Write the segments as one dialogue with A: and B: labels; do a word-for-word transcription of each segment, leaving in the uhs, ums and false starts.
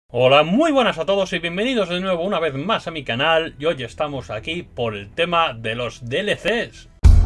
A: Hola, muy buenas a todos y bienvenidos de nuevo una vez más a mi canal. Y hoy estamos aquí por el tema de los D L Cs.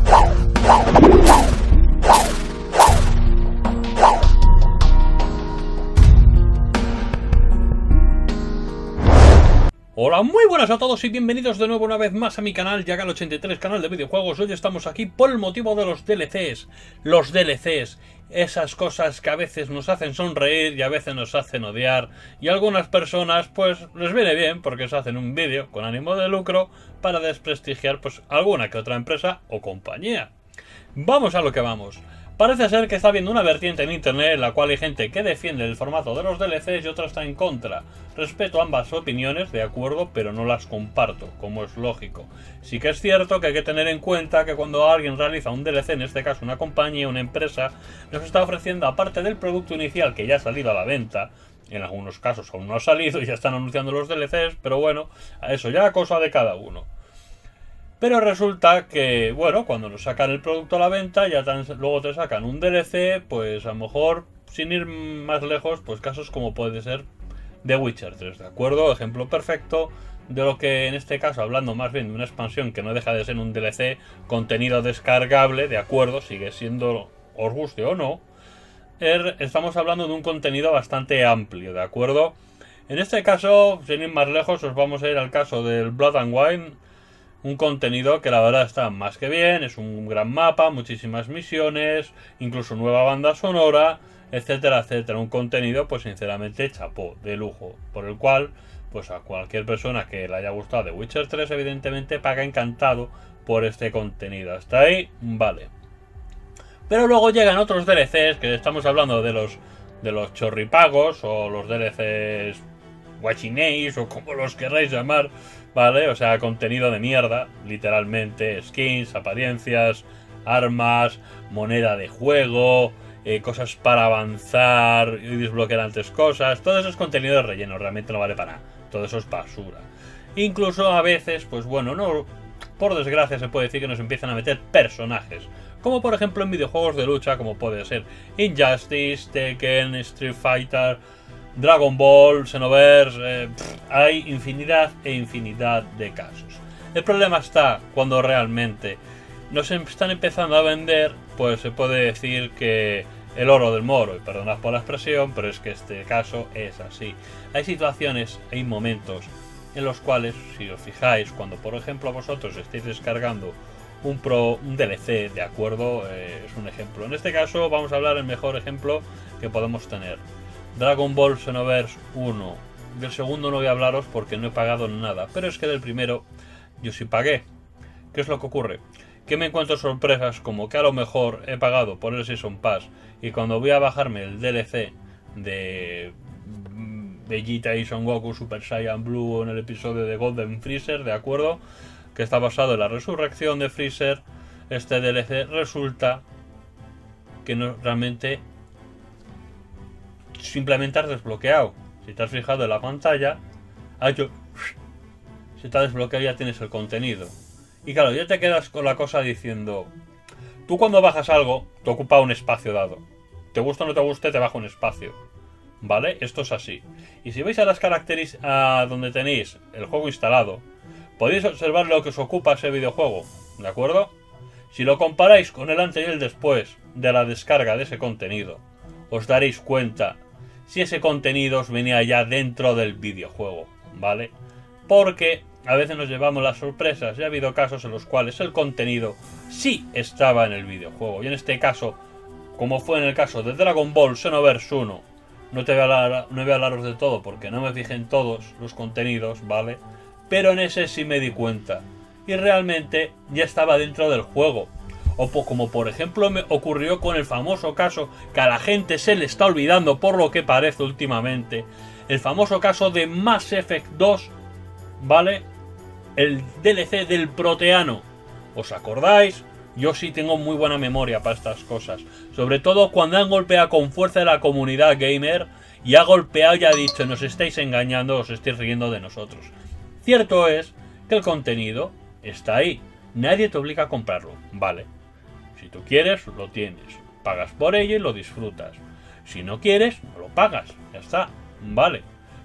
A: Hola, muy buenas a todos y bienvenidos de nuevo una vez más a mi canal, Yagal ochenta y tres, canal de videojuegos. Hoy estamos aquí por el motivo de los D L Cs. Los D L Cs, esas cosas que a veces nos hacen sonreír y a veces nos hacen odiar. Y a algunas personas pues les viene bien porque se hacen un vídeo con ánimo de lucro para desprestigiar pues alguna que otra empresa o compañía. Vamos a lo que vamos. Parece ser que está habiendo una vertiente en internet en la cual hay gente que defiende el formato de los D L Cs y otra está en contra. Respeto ambas opiniones, de acuerdo, pero no las comparto, como es lógico. Sí que es cierto que hay que tener en cuenta que cuando alguien realiza un D L C, en este caso una compañía, una empresa, nos está ofreciendo, aparte del producto inicial que ya ha salido a la venta, en algunos casos aún no ha salido y ya están anunciando los D L Cs, pero bueno, a eso ya cosa de cada uno. Pero resulta que, bueno, cuando nos sacan el producto a la venta, ya tan, luego te sacan un D L C, pues a lo mejor, sin ir más lejos, pues casos como puede ser The Witcher tres, ¿de acuerdo? Ejemplo perfecto de lo que en este caso, hablando más bien de una expansión que no deja de ser un D L C, contenido descargable, ¿de acuerdo? Sigue siendo, os guste o no, er, estamos hablando de un contenido bastante amplio, ¿de acuerdo? En este caso, sin ir más lejos, os vamos a ir al caso del Blood and Wine. Un contenido que la verdad está más que bien, es un gran mapa, muchísimas misiones, incluso nueva banda sonora, etcétera, etcétera. Un contenido, pues sinceramente, chapó, de lujo, por el cual, pues a cualquier persona que le haya gustado The Witcher tres, evidentemente, paga encantado por este contenido. Hasta ahí, vale. Pero luego llegan otros D L Cs, que estamos hablando de los, de los chorripagos, o los D L Cs guachinéis, o como los queráis llamar, ¿vale? O sea, contenido de mierda, literalmente, skins, apariencias, armas, moneda de juego, eh, cosas para avanzar y desbloquear antes cosas. Todo eso es contenido de relleno, realmente no vale para nada. Todo eso es basura. Incluso a veces, pues bueno, no, por desgracia se puede decir que nos empiezan a meter personajes. Como por ejemplo en videojuegos de lucha, como puede ser Injustice, Tekken, Street Fighter, Dragon Ball, Xenoverse, eh, pff, hay infinidad e infinidad de casos. El problema está cuando realmente nos están empezando a vender, pues se puede decir que el oro del moro, y perdonad por la expresión, pero es que este caso es así. Hay situaciones, hay momentos en los cuales, si os fijáis, cuando por ejemplo vosotros estáis descargando un, pro, un D L C, de acuerdo, eh, es un ejemplo. En este caso vamos a hablar del mejor ejemplo que podemos tener. Dragon Ball Xenoverse uno. Del segundo no voy a hablaros porque no he pagado nada, pero es que del primero yo sí pagué. ¿Qué es lo que ocurre? Que me encuentro sorpresas como que a lo mejor he pagado por el Season Pass y cuando voy a bajarme el D L C de Vegeta y Son Goku Super Saiyan Blue en el episodio de Golden Freezer, ¿de acuerdo? Que está basado en la resurrección de Freezer, este D L C resulta que no realmente simplemente has desbloqueado. Si te has fijado en la pantalla, ha hecho, si te ha desbloqueado ya tienes el contenido. Y claro, ya te quedas con la cosa diciendo, tú cuando bajas algo, te ocupa un espacio dado. Te gusta o no te guste, te baja un espacio. ¿Vale? Esto es así. Y si vais a las características a donde tenéis el juego instalado, podéis observar lo que os ocupa ese videojuego. ¿De acuerdo? Si lo comparáis con el antes y el después de la descarga de ese contenido, os daréis cuenta si ese contenido os venía ya dentro del videojuego, ¿vale? Porque a veces nos llevamos las sorpresas y ha habido casos en los cuales el contenido sí estaba en el videojuego. Y en este caso, como fue en el caso de Dragon Ball Xenoverse uno, no, te voy a hablar, no voy a hablaros de todo porque no me fijé en todos los contenidos, ¿vale? Pero en ese sí me di cuenta. Y realmente ya estaba dentro del juego. O como por ejemplo me ocurrió con el famoso caso que a la gente se le está olvidando por lo que parece últimamente. El famoso caso de Mass Effect dos, ¿vale? El D L C del Proteano. ¿Os acordáis? Yo sí tengo muy buena memoria para estas cosas. Sobre todo cuando han golpeado con fuerza a la comunidad gamer y ha golpeado y ha dicho, nos estáis engañando, os estáis riendo de nosotros. Cierto es que el contenido está ahí. Nadie te obliga a comprarlo, ¿vale? Si tú quieres, lo tienes. Pagas por ello y lo disfrutas. Si no quieres, no lo pagas. Ya está. Vale.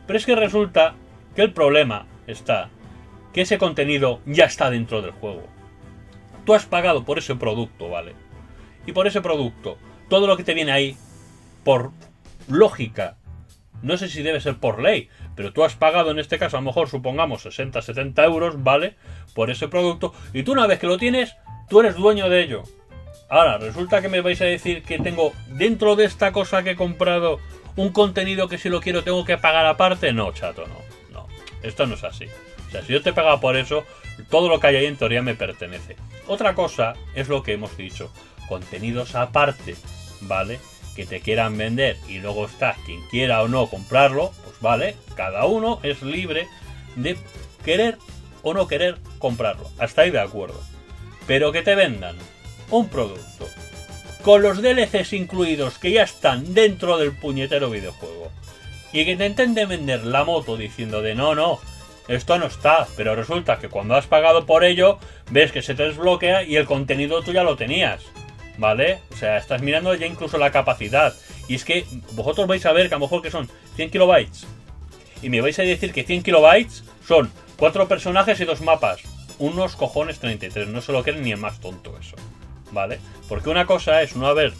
A: Pero es que resulta que el problema está que ese contenido ya está dentro del juego. Tú has pagado por ese producto, ¿vale? Y por ese producto, todo lo que te viene ahí, por lógica, no sé si debe ser por ley, pero tú has pagado en este caso, a lo mejor supongamos sesenta, setenta euros, ¿vale? Por ese producto, y tú una vez que lo tienes, tú eres dueño de ello. Ahora, resulta que me vais a decir que tengo dentro de esta cosa que he comprado un contenido que si lo quiero tengo que pagar aparte. No, chato, no, no, esto no es así. O sea, si yo te he pagado por eso, todo lo que hay ahí en teoría me pertenece. Otra cosa es lo que hemos dicho, contenidos aparte, ¿vale? Que te quieran vender y luego está quien quiera o no comprarlo, pues vale, cada uno es libre de querer o no querer comprarlo. Hasta ahí de acuerdo. Pero que te vendan un producto con los D L Cs incluidos que ya están dentro del puñetero videojuego y que te intenten vender la moto diciendo de no, no, esto no está, pero resulta que cuando has pagado por ello ves que se te desbloquea y el contenido tú ya lo tenías, ¿vale? O sea, estás mirando ya incluso la capacidad y es que vosotros vais a ver que a lo mejor que son cien kilobytes y me vais a decir que cien kilobytes son cuatro personajes y dos mapas. Unos cojones treinta y tres, no se lo creen ni el más tonto eso, ¿vale? Porque una cosa es no haber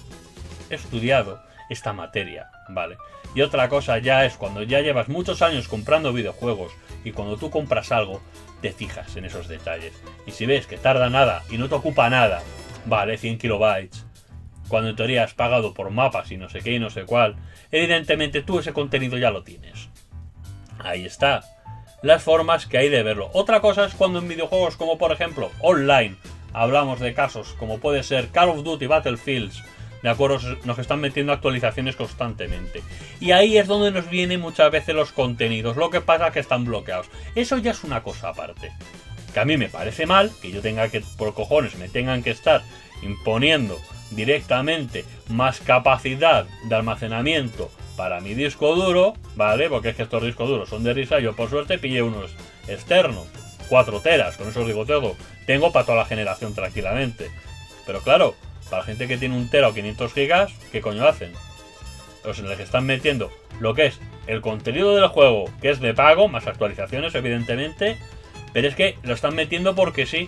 A: estudiado esta materia, ¿vale? Y otra cosa ya es cuando ya llevas muchos años comprando videojuegos y cuando tú compras algo, te fijas en esos detalles. Y si ves que tarda nada y no te ocupa nada, vale, cien kilobytes, cuando en teoría has pagado por mapas y no sé qué y no sé cuál, evidentemente tú ese contenido ya lo tienes. Ahí está. Las formas que hay de verlo. Otra cosa es cuando en videojuegos como por ejemplo online hablamos de casos como puede ser Call of Duty Battlefields, de acuerdo, nos están metiendo actualizaciones constantemente y ahí es donde nos vienen muchas veces los contenidos. Lo que pasa es que están bloqueados. Eso ya es una cosa aparte, que a mí me parece mal que yo tenga que, por cojones, me tengan que estar imponiendo directamente más capacidad de almacenamiento para mi disco duro, ¿vale? Porque es que estos discos duros son de risa. Yo por suerte pillé unos externos, cuatro teras, con eso os digo todo. Tengo para toda la generación tranquilamente. Pero claro, para la gente que tiene un tera o quinientos gigas, ¿qué coño hacen? Pues les están metiendo lo que es el contenido del juego, que es de pago, más actualizaciones evidentemente, pero es que lo están metiendo porque sí.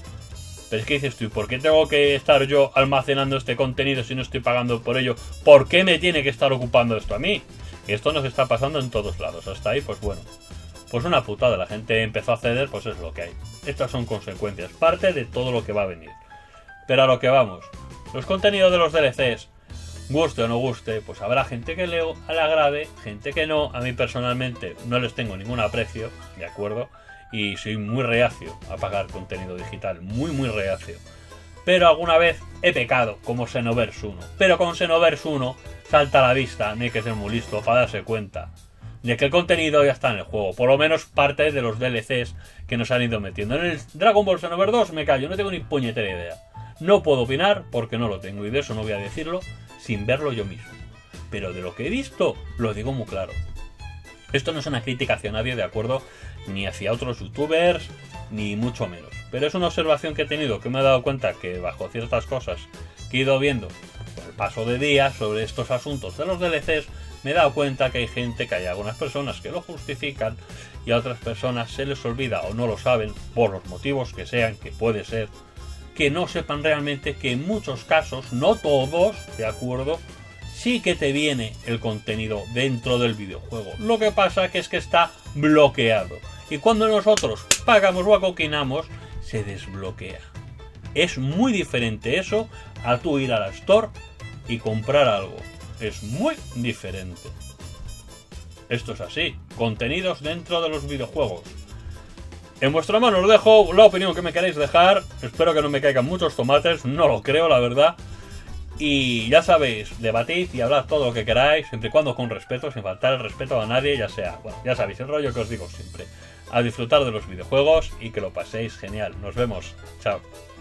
A: Pero es que dices tú, ¿por qué tengo que estar yo almacenando este contenido si no estoy pagando por ello? ¿Por qué me tiene que estar ocupando esto a mí? Y esto nos está pasando en todos lados. Hasta ahí, pues bueno, pues una putada. La gente empezó a ceder, pues es lo que hay. Estas son consecuencias, parte de todo lo que va a venir. Pero a lo que vamos, los contenidos de los D L Cs, guste o no guste, pues habrá gente que le, le agrade, gente que no. A mí personalmente no les tengo ningún aprecio, ¿de acuerdo? Y soy muy reacio a pagar contenido digital, muy muy reacio. Pero alguna vez he pecado, como Xenoverse uno. Pero con Xenoverse uno salta a la vista, no hay que ser muy listo para darse cuenta de que el contenido ya está en el juego. Por lo menos parte de los D L Cs que nos han ido metiendo. En el Dragon Ball Xenoverse dos me callo, no tengo ni puñetera idea. No puedo opinar porque no lo tengo y de eso no voy a decirlo sin verlo yo mismo. Pero de lo que he visto, lo digo muy claro. Esto no es una crítica hacia nadie, de acuerdo, ni hacia otros youtubers, ni mucho menos. Pero es una observación que he tenido, que me he dado cuenta que bajo ciertas cosas que he ido viendo con el paso de días sobre estos asuntos de los D L Cs, me he dado cuenta que hay gente, que hay algunas personas que lo justifican y a otras personas se les olvida o no lo saben, por los motivos que sean, que puede ser, que no sepan realmente que en muchos casos, no todos, de acuerdo, sí que te viene el contenido dentro del videojuego. Lo que pasa que es que está bloqueado. Y cuando nosotros pagamos o acoquinamos, se desbloquea. Es muy diferente eso a tú ir a la Store y comprar algo. Es muy diferente. Esto es así. Contenidos dentro de los videojuegos. En vuestra mano os dejo la opinión que me queréis dejar. Espero que no me caigan muchos tomates. No lo creo, la verdad. Y ya sabéis, debatid y hablad todo lo que queráis, siempre y cuando con respeto, sin faltar el respeto a nadie, ya sea, bueno, ya sabéis el rollo que os digo siempre. A disfrutar de los videojuegos y que lo paséis genial. Nos vemos. Chao.